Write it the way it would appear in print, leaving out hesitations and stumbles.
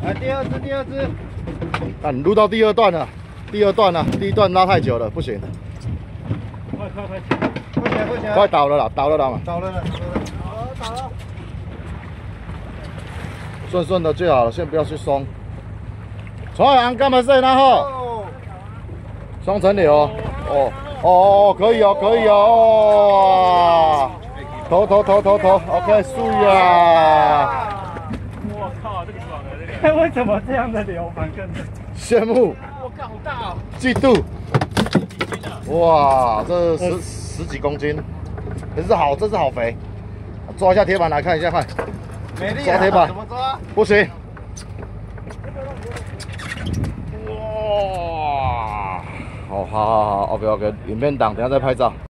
来第二只，第二只。 啊，你录到第二段了，第一段拉太久了，不行。 快！快起来！ 快倒了啦，倒了嘛。 倒了。倒了。 顺的就好了，先不要去松。从来干嘛事？然后双层流哦，可以哦。头 ，OK， 素呀。 我靠，这个爽了这个。为什么这样的流反更羡慕。 我靠，好大哦！ 嫉妒。哇，这十几公斤，这是好肥。抓一下铁板来看一下，快。 没力抓铁板。 怎么抓？ 不行。哇，好，OK，影片档，等下再拍照。